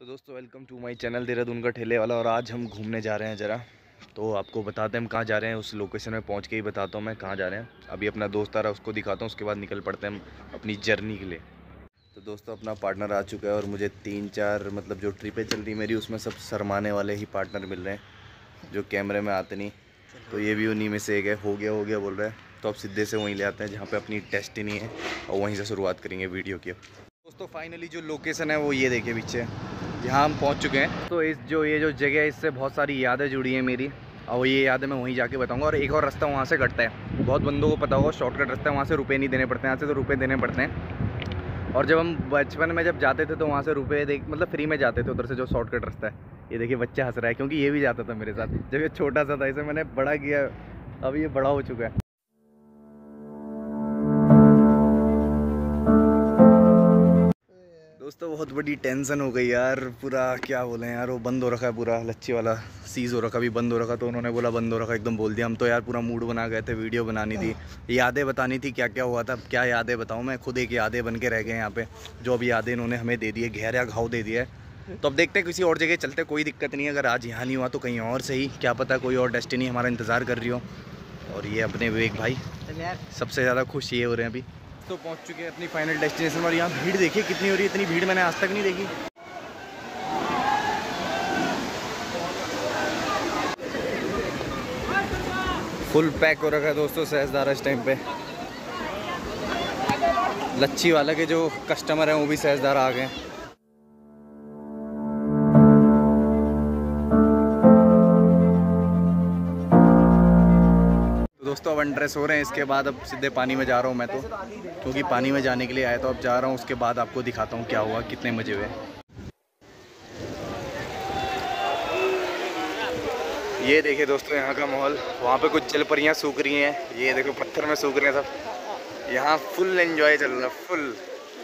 तो दोस्तों welcome to my channel Dehradun का ठेले वाला। और आज हम घूमने जा रहे हैं ज़रा, तो आपको बताते हैं हम कहाँ जा रहे हैं। उस लोकेशन में पहुँच के ही बताता हूँ मैं कहाँ जा रहे हैं। अभी अपना दोस्त आ रहा है, उसको दिखाता हूँ, उसके बाद निकल पड़ते हैं हम अपनी जर्नी के लिए। तो दोस्तों अपना पार्टनर आ चुका है और मुझे 3-4 मतलब जो ट्रिपें चल रही मेरी उसमें सब शर्माने वाले ही पार्टनर मिल रहे हैं जो कैमरे में आते नहीं। तो ये भी उन्हीं में से एक है। हो गया बोल रहा है, तो अब सीधे से वहीं ले आते हैं जहाँ पे अपनी डेस्टिनी है और वहीं से शुरुआत करेंगे वीडियो की। दोस्तों फाइनली जो लोकेशन है वो ये देखिए पीछे, यहाँ हम पहुँच चुके हैं। तो ये जो जगह है इससे बहुत सारी यादें जुड़ी हैं मेरी, और ये यादें मैं वहीं जाके बताऊंगा। और एक और रास्ता वहाँ से कटता है, बहुत बंदों को पता होगा, शॉर्टकट रास्ता है, वहाँ से रुपये नहीं देने पड़ते हैं, यहाँ से तो रुपये देने पड़ते हैं। और जब हम बचपन में जब जाते थे तो वहाँ से रुपये मतलब फ्री में जाते थे उधर से, जो शॉर्टकट रास्ता है। ये देखिए बच्चा हंस रहा है क्योंकि ये भी जाता था मेरे साथ जब ये छोटा सा था। इसे मैंने बड़ा किया, अभी ये बड़ा हो चुका है। दोस्तों बहुत बड़ी टेंशन हो गई यार, पूरा क्या बोले यार, वो बंद हो रखा है पूरा, लच्छी वाला सीज़ हो रखा, भी बंद हो रखा। तो उन्होंने बोला बंद हो रखा, एकदम बोल दिया। हम तो यार पूरा मूड बना गए थे, वीडियो बनानी थी, यादें बतानी थी, क्या क्या हुआ था। क्या यादें बताऊँ मैं, खुद एक यादें बन के रह गए यहाँ पे, जो अभी यादें इन्होंने हमें दे दी है, गहरा घाव दे दिया है। तो अब देखते हैं किसी और जगह चलते, कोई दिक्कत नहीं है। अगर आज यहाँ नहीं हुआ तो कहीं और सही, क्या पता कोई और डेस्टिनी हमारा इंतज़ार कर रही हो। और ये अपने विवेक भाई सबसे ज़्यादा खुश ये हो रहे हैं अभी। तो पहुंच चुके हैं अपनी फाइनल डेस्टिनेशन। और यहाँ भीड़ देखिए कितनी हो रही है, इतनी भीड़ मैंने आज तक नहीं देखी। फुल पैक हो रखा है दोस्तों सहजदारा इस टाइम पे। लच्छी वाला के जो कस्टमर हैं वो भी सहजदारा आ गए। दोस्तों अब अनड्रेस हो रहे हैं, इसके बाद अब सीधे पानी में जा रहा हूँ मैं तो, क्योंकि पानी में जाने के लिए आया तो अब जा रहा हूँ। उसके बाद आपको दिखाता हूँ क्या हुआ, कितने मजे हुए। ये देखिए दोस्तों यहाँ का माहौल, वहाँ पे कुछ जलपरियाँ सूख रही हैं, ये देखो पत्थर में सूख रहे हैं सब। यहाँ फुल एंजॉय चल रहा है, फुल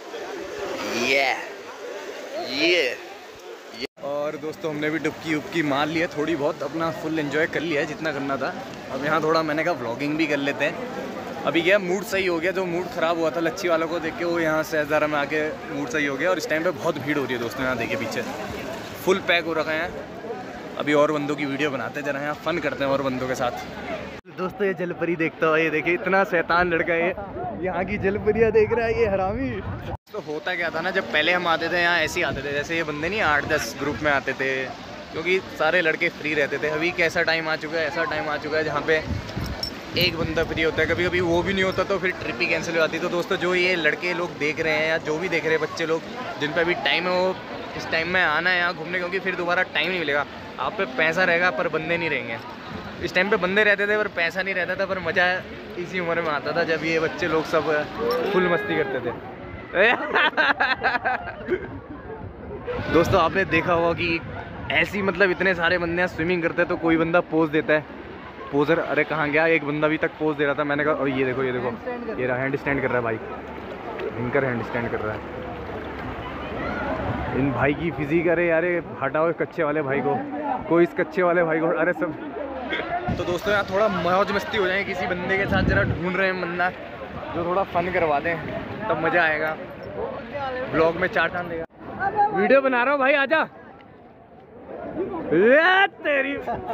ये। और दोस्तों हमने भी डुबकी मार लिया थोड़ी बहुत, अपना फुल एंजॉय कर लिया है जितना करना था। अब यहाँ थोड़ा मैंने कहा व्लॉगिंग भी कर लेते हैं। अभी क्या मूड सही हो गया, जो मूड ख़राब हुआ था लच्छी वालों को देख के, वो यहाँ सहजदारा में आके मूड सही हो गया। और इस टाइम पे बहुत भीड़ हो रही है दोस्तों, यहाँ देखिए पीछे फुल पैक हो रखा है। अभी और बंदों की वीडियो बनाते हैं, जरा यहाँ फ़न करते हैं और बंदों के साथ। दोस्तों ये जलपरी देखता हो, ये देखिए इतना शैतान लड़का है, यहाँ की जलपरियाँ देख रहा है ये हरामी। तो होता क्या था ना, जब पहले हम आते थे यहाँ ऐसे ही आते थे, जैसे ये बंदे नहीं 8-10 ग्रुप में आते थे, क्योंकि सारे लड़के फ्री रहते थे। अभी कैसा टाइम आ चुका है, ऐसा टाइम आ चुका है जहाँ पे एक बंदा फ्री होता है, कभी कभी वो भी नहीं होता तो फिर ट्रिप ही कैंसिल हो जाती। तो दोस्तों जो ये लड़के लोग देख रहे हैं या जो भी देख रहे हैं बच्चे लोग, जिन पर अभी टाइम है, वो इस टाइम में आना है यहाँ घूमने, क्योंकि फिर दोबारा टाइम नहीं मिलेगा। आप पे पैसा रहेगा पर बंदे नहीं रहेंगे। इस टाइम पे बंदे रहते थे पर पैसा नहीं रहता था, पर मज़ा इसी उम्र में आता था जब ये बच्चे लोग सब फुल मस्ती करते थे। दोस्तों आपने देखा होगा कि ऐसी मतलब इतने सारे बंदे यहाँ स्विमिंग करते हैं तो कोई बंदा पोज देता है, पोजर। अरे कहाँ गया, एक बंदा अभी तक पोज दे रहा था, मैंने कहा और ये देखो ये रहा, हैंड स्टैंड कर रहा है भाई, भयंकर हैंड स्टैंड कर रहा है। इन भाई की फिजिक, अरे यार हटाओ कच्चे वाले भाई को, कोई इस कच्चे वाले भाई को, अरे सब। तो दोस्तों यहाँ थोड़ा मौज मस्ती हो जाए किसी बंदे के साथ, जरा ढूंढ रहे हैं बंदा जो थोड़ा फन करवा दें, तब मज़ा आएगा। ब्लॉग में चार चांद देगा। वीडियो बना रहा हूँ भाई, आजा। तेरी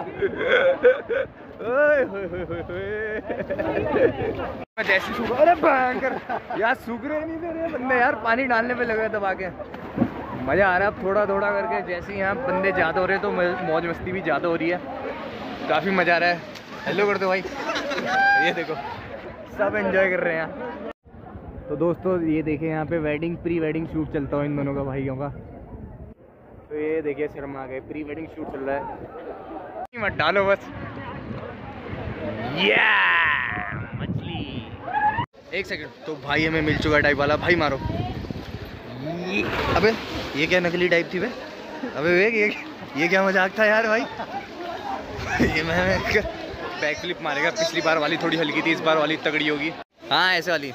जैसे सूख, अरे भयंकर यार, सूख रहे नहीं दे रहे बंदे यार, पानी डालने पे लगे दबा के। मज़ा आ रहा है अब थोड़ा थोड़ा करके, जैसे ही यहाँ बंदे ज़्यादा हो रहे हैं तो मौज मस्ती भी ज़्यादा हो रही है, काफ़ी मज़ा आ रहा है। हेलो कर दो भाई, ये देखो सब एंजॉय कर रहे हैं। तो दोस्तों ये देखिए यहाँ पे प्री वेडिंग शूट चलता हो इन दोनों का, भाइयों का। तो ये देखिए शर्मा आ गए, प्री वेडिंग शूट चल रहा है, मत डालो बस। मछली, एक सेकंड। तो भाई हमें मिल चुका टाइप वाला, भाई मारो। अबे ये क्या नकली टाइप थी बे, अबे ये क्या मजाक था यार भाई। ये मैं बैक फ्लिप मारेगा, पिछली बार वाली थोड़ी हल्की थी, इस बार वाली तगड़ी होगी। हाँ ऐसे वाली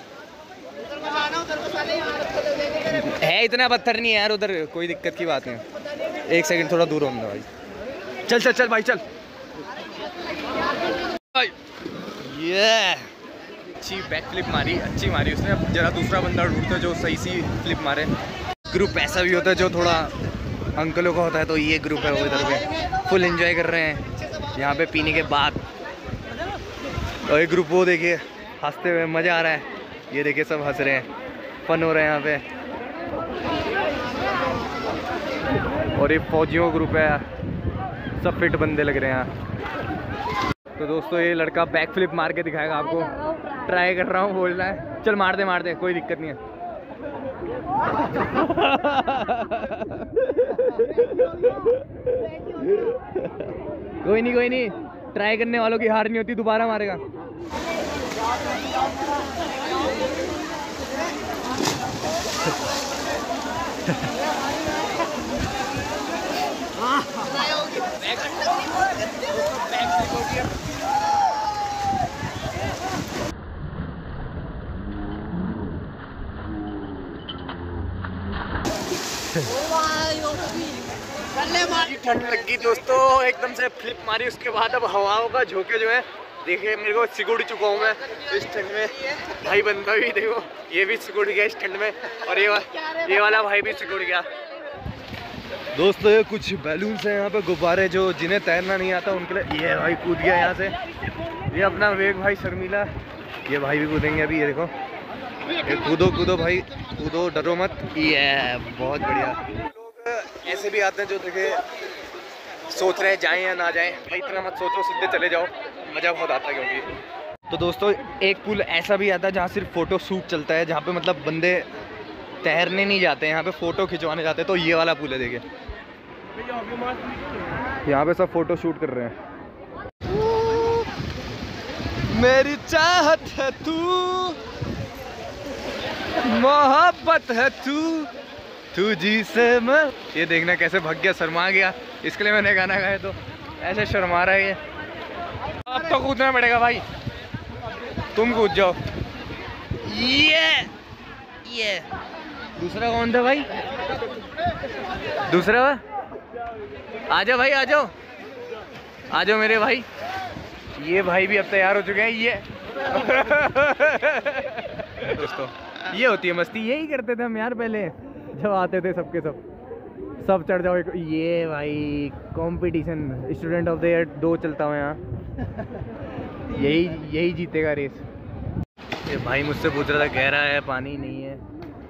है, इतना पत्थर नहीं है यार उधर, कोई दिक्कत की बात नहीं। एक सेकंड थोड़ा दूर होना भाई, चल भाई चल। ये अच्छी बैक फ्लिप मारी, अच्छी मारी उसने। अब जरा दूसरा बंदा ढूंढता जो सही सी फ्लिप मारे। ग्रुप ऐसा भी होता है जो थोड़ा अंकलों का होता है, तो ये ग्रुप है वो इधर पे फुल एंजॉय कर रहे हैं यहाँ पे पीने के बाद। और एक ग्रुप वो देखिए हंसते हुए, मज़ा आ रहा है। ये देखिए सब हंस रहे हैं, फन हो रहा है यहाँ पे। और ये फौजियों का ग्रुप है, सब फिट बंदे लग रहे हैं यहाँ। तो दोस्तों ये लड़का बैक फ्लिप मार के दिखाएगा आपको, ट्राई कर रहा हूँ बोल रहा है। चल मार दे कोई दिक्कत नहीं है। कोई नहीं, ट्राई करने वालों की हार नहीं होती, दोबारा मारेगा। ठंड लगी दोस्तों, एकदम से फ्लिप मारी, उसके बाद अब हवाओं का झोंके जो है देखिए मेरे को सिकुड़ चुका हूँ मैं इस ठंड में। भाई बंदा भी देखो ये भी सिकुड़ गया इस ठंड में, और ये वाला भाई भी सिकुड़ गया। दोस्तों ये कुछ बैलून्स हैं यहाँ पे, गुब्बारे, जो जिन्हें तैरना नहीं आता उनके लिए। ये भाई कूद गया यहाँ से, ये अपना वेग भाई शर्मिला, ये भाई भी कूदेंगे अभी। ये देखो, ये कूदो भाई कूदो, डरो मत। ये बहुत बढ़िया। लोग ऐसे भी आते हैं जो देखे सोच रहे हैं जाएं या ना जाएं, भाई इतना मत सोचो, सीधे चले जाओ, मज़ा बहुत आता है। क्योंकि तो दोस्तों एक पुल ऐसा भी आता है जहाँ सिर्फ फ़ोटो शूट चलता है, जहाँ पे मतलब बंदे तैरने नहीं जाते हैं, यहाँ पे फ़ोटो खिंचवाने जाते हैं। तो ये वाला पुल है देखिए, यहाँ पे सब फ़ोटो शूट कर रहे हैं। मेरी चाहत है तू, मोहब्बत है तू जी से मैं। ये देखना कैसे भाग गया, शर्मा गया, इसके लिए मैंने गाना गाया तो ऐसे शर्मा रहा है ये। अब तो कूदना पड़ेगा भाई, तुम कूद जाओ। ये दूसरा कौन था भाई? दूसरा आ जाओ भाई, आ जाओ मेरे भाई। ये भाई भी अब तैयार हो चुके हैं। ये दोस्तों ये होती है मस्ती, यही करते थे हम यार पहले जब आते थे। सबके सब चढ़ जाओ। ये भाई competition student of the year 2 चलता हुआ यहाँ, यही जीतेगा रेस। ये भाई मुझसे पूछ रहा था, गहरा है पानी? नहीं है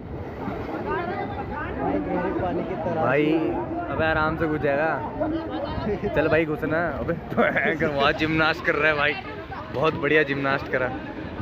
भाई, अबे आराम से घुस जाएगा। चल भाई घुसना। अबे वहाँ जिम्नास्ट कर रहा है भाई, बहुत बढ़िया जिम्नास्ट करा।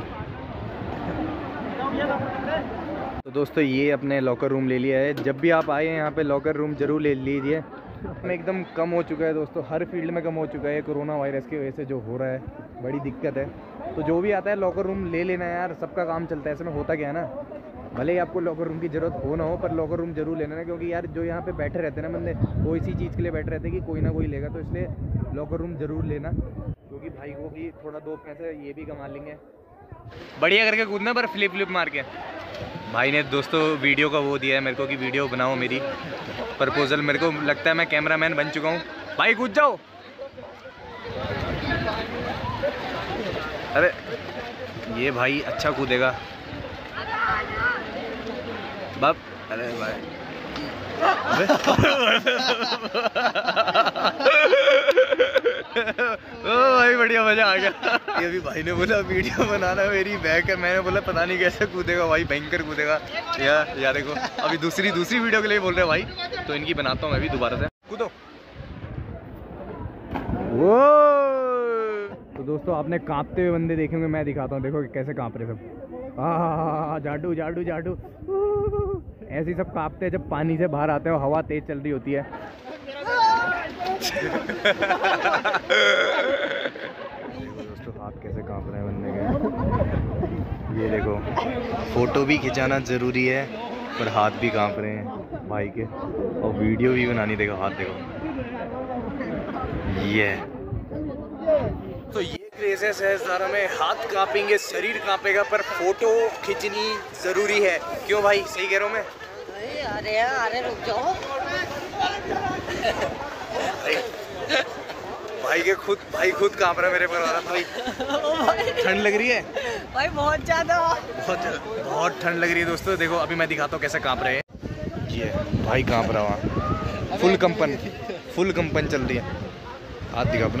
तो दोस्तों ये अपने लॉकर रूम ले लिया है। जब भी आप आए यहाँ पे लॉकर रूम जरूर ले लीजिए। एकदम कम हो चुका है दोस्तों, हर फील्ड में कम हो चुका है कोरोना वायरस की वजह से। जो हो रहा है बड़ी दिक्कत है, तो जो भी आता है लॉकर रूम ले लेना यार, सबका काम चलता है। ऐसे में होता क्या है ना, भले ही आपको लॉकर रूम की ज़रूरत हो ना हो, पर लॉकर रूम जरूर लेना है। क्योंकि यार जो यहाँ पे बैठे रहते हैं ना बंदे, वो इसी चीज़ के लिए बैठे रहते हैं कि कोई ना कोई लेगा, तो इसलिए लॉकर रूम जरूर लेना। क्योंकि भाई को भी थोड़ा 2 पैसे ये भी कमा लेंगे। बढ़िया करके कूदना, पर फ्लिप मार के। भाई ने दोस्तों वीडियो का वो दिया है मेरे को कि वीडियो बनाओ मेरी, प्रपोजल। मेरे को लगता है मैं कैमरामैन बन चुका हूँ। भाई कूद जाओ। अरे ये भाई अच्छा कूदेगा बाप। अरे भाई ओ भाई बढ़िया, मजा आ गया। ये भी भाई ने बोला वीडियो बनाना मेरी बैक है, मैंने बोला पता नहीं कैसे कूदेगा भाई, भयंकर कूदेगा। यार देखो अभी दूसरी वीडियो के लिए बोल रहे हैं भाई, तो इनकी बनाता हूँ मैं भी दोबारा से। कूदो। वो तो दोस्तों आपने कांपते हुए बंदे देखेंगे, मैं दिखाता हूँ। देखो कैसे कांप रहे सब। जाडू ऐसे ही सब कांपते हैं जब पानी से बाहर आते हो, हवा तेज चल रही होती है। देखो दोस्तों हाथ कैसे कांप रहे हैं बंदे के। ये देखो फोटो भी खिंचाना जरूरी है, पर हाथ भी कांप रहे हैं भाई के, और वीडियो भी बनानी। देखो हाथ देखो। ये तो ये क्रेज़ है ज़रा में, हाथ कांपेंगे, शरीर कांपेगा, पर फोटो खींचनी जरूरी है। क्यों भाई, सही कह रहा हूँ मैं? अरे रुक जाओ भाई खुद कांप रहा है मेरे पर भाई। ठंड लग रही है भाई, बहुत ज़्यादा बहुत ठंड लग रही है दोस्तों। देखो अभी मैं दिखाता हूँ कैसे कांप रहे हैं। ये भाई कांप रहा वहाँ। फुल कंपन चल रही है। हाथ दिखा अपना।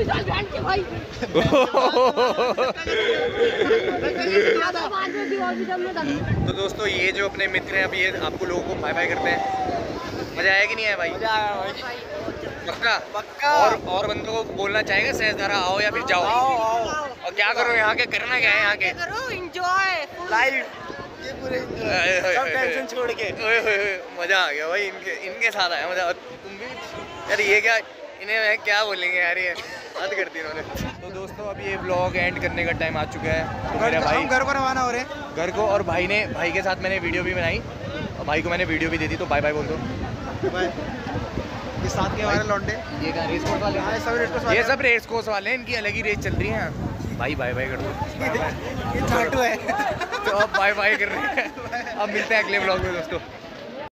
तो दोस्तों ये जो अपने मित्र हैं, अब ये आपको लोगों को बाय बाय करते हैं। मजा आया कि नहीं आया भाई? मजा आया भाई। पक्का। और बंदों को बोलना चाहेगा सहजधारा आओ या फिर जाओ? आओ। और क्या करो यहाँ के, करना क्या है यहाँ के? करो एंजॉय लाइफ, ये पूरे सब टेंशन छोड़ के। मजा आ गया भाई, इनके साथ आया मजा। तुम भी यार, ये क्या, इन्हें मैं क्या बोलेंगे यार, ये हद कर दी इन्होंने। तो दोस्तों अब ये व्लॉग एंड करने का टाइम आ चुका है। तो मेरा भाई घर पर रवाना हो रहे हैं, घर को। और भाई के साथ मैंने वीडियो भी बनाई और भाई को मैंने वीडियो भी दे दी। तो बाय बाय बोल दो। ये साथ के हमारे लौंडे, ये क्या रेस कोर्स वाले? ये सब रेस कोर्स वाले हैं, इनकी अलग ही रेस चल रही है। भाई बाय बाय कर दो। ये छाटू है। तो अब बाय बाय कर रहे हैं। अब मिलते हैं अगले व्लॉग में दोस्तों।